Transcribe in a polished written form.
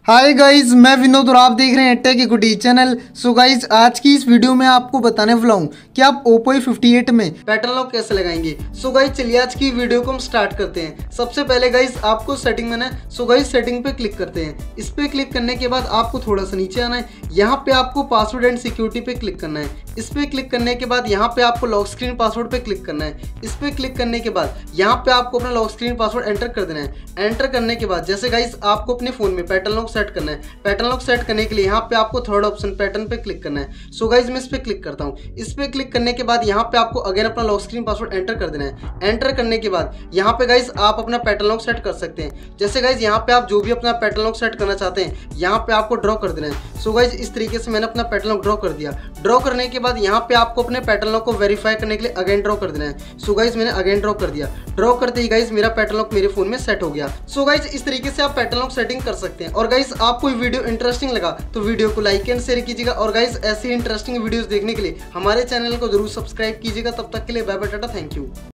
Hi guys, मैं विनोद और आप देख रहे हैं tech goodie channel. So guys, आज की इस वीडियो में आपको बताने वाला हूँ कि आप Oppo A58 में पैटर्न लॉक कैसे लगाएंगे। सो गाइज, चलिए आज की वीडियो को हम स्टार्ट करते हैं। सबसे पहले गाइज आपको सेटिंग में ना, सो गाइज सेटिंग पे क्लिक करते हैं। इस पे क्लिक करने के बाद आपको थोड़ा सा नीचे आना है। यहाँ पे आपको पासवर्ड एंड सिक्योरिटी पे क्लिक करना है। इस पे क्लिक करने के बाद यहाँ पे आपको लॉक स्क्रीन पासवर्ड पे क्लिक करना है। इस पे क्लिक करने के बाद यहाँ पे आपको अपना लॉक स्क्रीन पासवर्ड एंटर कर देना है। एंटर करने के बाद जैसे गाइज आपको अपने फोन में पैटर्न लॉक सेट करना है। पैटर्न लॉक सेट करने के लिए यहाँ पे आपको थर्ड ऑप्शन पैटर्न पे क्लिक करना है। सो गाइज मैं इस पे क्लिक करता हूँ। इस पे क्लिक करने के बाद यहाँ पे आपको अगेन अपना लॉक स्क्रीन पासवर्ड एंटर कर देना है। एंटर करने के बाद यहाँ पे गाइज आप अपना पैटर्न लॉक सेट कर सकते हैं। जैसे गाइज यहाँ पे आप जो भी अपना पैटर्न लॉक सेट करना चाहते हैं यहाँ पे आपको ड्रॉ कर देना है। सो गाइज इस तरीके से मैंने अपना पैटर्न लॉक ड्रॉ कर दिया। ड्रॉ करने के बाद यहाँ पे आपको अपने पैटर्न लॉक को वेरीफाई करने के लिए अगेन ड्रॉ कर देना है। सो गाइज मैंने अगेन ड्रॉ कर दिया। ड्रॉ करते ही गाइज मेरा पैटर्न लॉक मेरे फोन में सेट हो गया। सो गाइज इस तरीके से आप पैटर्न लॉक सेटिंग कर सकते हैं। और गाइज आपको वीडियो इंटरेस्टिंग लगा तो वीडियो को लाइक एंड शेयर कीजिएगा। और गाइज ऐसी इंटरेस्टिंग वीडियोस देखने के लिए हमारे चैनल को जरूर सब्सक्राइब कीजिएगा। तब तक के लिए bye bye, tata, thank you.